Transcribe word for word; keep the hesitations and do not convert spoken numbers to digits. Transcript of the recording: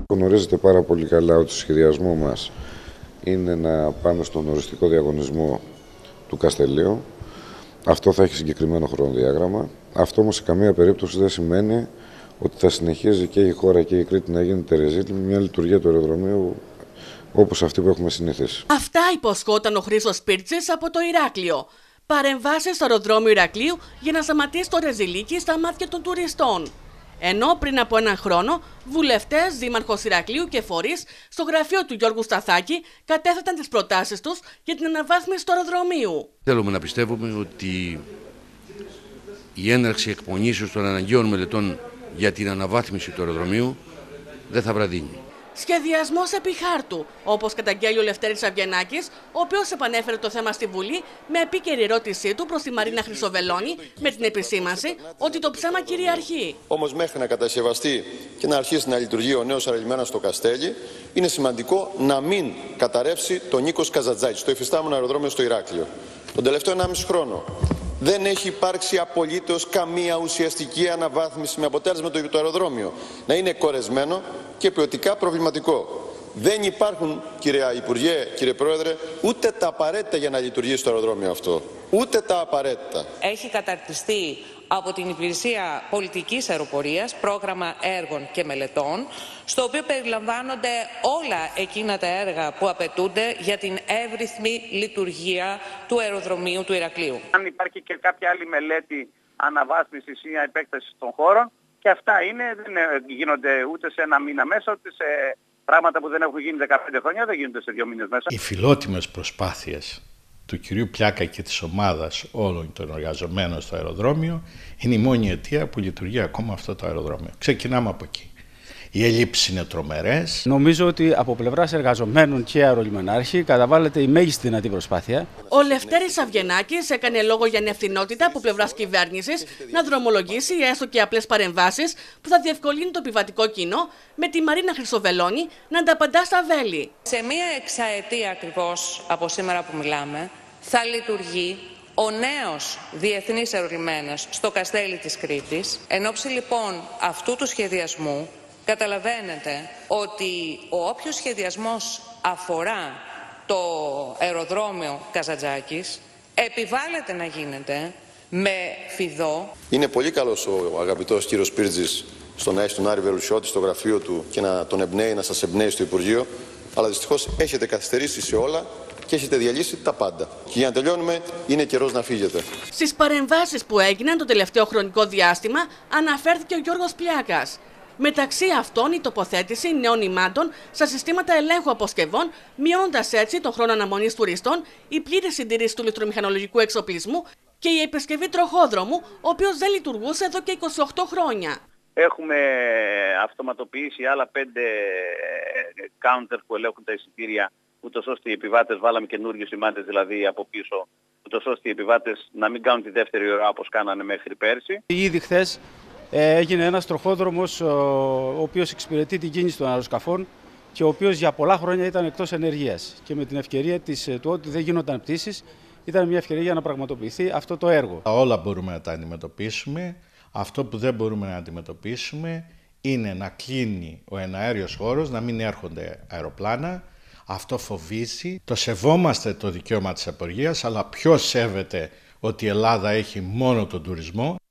Γνωρίζετε πάρα πολύ καλά ότι το σχεδιασμό μας είναι να πάμε στον οριστικό διαγωνισμό του Καστελείου. Αυτό θα έχει συγκεκριμένο χρονοδιάγραμμα. Αυτό όμως σε καμία περίπτωση δεν σημαίνει ότι θα συνεχίζει και η χώρα και η Κρήτη να γίνεται ρεζίλ με μια λειτουργία του αεροδρομίου όπως αυτή που έχουμε συνηθίσει. Αυτά υποσχόταν ο Χρήστος Πίρτζης από το Ηράκλειο. Παρεμβάσεις στο αεροδρόμιο Ηρακλείου για να σταματήσει το ρεζιλίκι στα μάτια των τουριστών. Ενώ πριν από έναν χρόνο, βουλευτές, δήμαρχος Ηρακλείου και φορείς στο γραφείο του Γιώργου Σταθάκη κατέθεταν τις προτάσεις τους για την αναβάθμιση του αεροδρομίου. Θέλουμε να πιστεύουμε ότι η έναρξη εκπονήσεως των αναγκαίων μελετών για την αναβάθμιση του αεροδρομίου δεν θα βραδύνει. Σχεδιασμός επί χάρτου, όπως καταγγέλει ο Λευτέρης Αβγενάκης, ο οποίος επανέφερε το θέμα στη Βουλή με επίκαιρη ερώτησή του προς τη Μαρίνα Χρυσοβελώνη με την επισήμανση ότι το ψέμα κυριαρχεί. Όμως μέχρι να κατασκευαστεί και να αρχίσει να λειτουργεί ο νέος αερολιμένας στο Καστέλι, είναι σημαντικό να μην καταρρεύσει το Νίκος Καζαντζάκης, το υφιστάμενο αεροδρόμιο στο Ηράκλειο. Τον τελευταίο ενάμιση χρόνο δεν έχει υπάρξει απολύτως καμία ουσιαστική αναβάθμιση με αποτέλεσμα το αεροδρόμιο να είναι κορεσμένο και ποιοτικά προβληματικό. Δεν υπάρχουν, κυρία Υπουργέ, κύριε Πρόεδρε, ούτε τα απαραίτητα για να λειτουργήσει το αεροδρόμιο αυτό. Ούτε τα απαραίτητα. Έχει καταρτιστεί από την Υπηρεσία Πολιτικής Αεροπορίας πρόγραμμα έργων και μελετών, στο οποίο περιλαμβάνονται όλα εκείνα τα έργα που απαιτούνται για την εύρυθμη λειτουργία του αεροδρομίου του Ηρακλείου. Αν υπάρχει και κάποια άλλη μελέτη αναβάθμισης ή επέκτασης των χώρων, και αυτά είναι, δεν γίνονται ούτε σε ένα μήνα μέσα, ούτε σε πράγματα που δεν έχουν γίνει δεκαπέντε χρόνια, δεν γίνονται σε δύο μήνες μέσα. Οι φιλότιμες προσπάθειες του κυρίου Πλιάκα και της ομάδας όλων των εργαζομένων στο αεροδρόμιο είναι η μόνη αιτία που λειτουργεί ακόμα αυτό το αεροδρόμιο. Ξεκινάμε από εκεί. Οι ελλείψεις είναι τρομερές. Νομίζω ότι από πλευράς εργαζομένων και αερολιμενάρχη καταβάλλεται η μέγιστη δυνατή προσπάθεια. Ο Λευτέρης Αβγενάκης έκανε λόγο για ανευθυνότητα από πλευράς κυβέρνησης να δρομολογήσει έστω και απλές παρεμβάσεις που θα διευκολύνουν το επιβατικό κοινό, με τη Μαρίνα Χρυσοβελώνη να ανταπαντά στα βέλη. Σε μία εξαετία ακριβώς από σήμερα που μιλάμε, θα λειτουργεί ο νέος διεθνής αερολιμένας στο Καστέλι της Κρήτης. Εν ώψη λοιπόν αυτού του σχεδιασμού, καταλαβαίνετε ότι ο όποιος σχεδιασμός αφορά το αεροδρόμιο Καζαντζάκης επιβάλλεται να γίνεται με φιδό. Είναι πολύ καλός ο αγαπητός κύριος Πίρτζης στο να έχει τον Άρη Βελουσιώτη στο γραφείο του και να τον εμπνέει, να σας εμπνέει στο Υπουργείο, αλλά δυστυχώς έχετε καθυστερήσει σε όλα και έχετε διαλύσει τα πάντα. Και για να τελειώνουμε, είναι καιρός να φύγετε. Στις παρεμβάσεις που έγιναν το τελευταίο χρονικό διάστημα αναφέρθηκε ο Γιώργος Πλιάκας. Μεταξύ αυτών, η τοποθέτηση νέων ημάτων στα συστήματα ελέγχου αποσκευών, μειώνοντας έτσι τον χρόνο αναμονής τουριστών, η πλήρη συντήρηση του ηλεκτρομηχανολογικού εξοπλισμού και η επισκευή τροχόδρομου, ο οποίος δεν λειτουργούσε εδώ και είκοσι οκτώ χρόνια. Έχουμε αυτοματοποιήσει άλλα πέντε counter που ελέγχουν τα εισιτήρια, ούτως ώστε οι επιβάτες, βάλαμε καινούργιους σημάτες δηλαδή από πίσω, ούτως ώστε οι επιβάτες να μην κάνουν τη δεύτερη ώρα όπως κάνανε μέχρι πέρσι. Ήδη χθες έγινε ένας τροχόδρομος ο οποίος εξυπηρετεί την κίνηση των αεροσκαφών και ο οποίος για πολλά χρόνια ήταν εκτός ενεργείας. Και με την ευκαιρία της, του ότι δεν γίνονταν πτήσεις, ήταν μια ευκαιρία για να πραγματοποιηθεί αυτό το έργο. Όλα μπορούμε να τα αντιμετωπίσουμε. Αυτό που δεν μπορούμε να αντιμετωπίσουμε είναι να κλείνει ο εναέριος χώρος, να μην έρχονται αεροπλάνα. Αυτό φοβίζει. Το σεβόμαστε το δικαίωμα της απεργίας, αλλά ποιος σέβεται ότι η Ελλάδα έχει μόνο τον τουρισμό?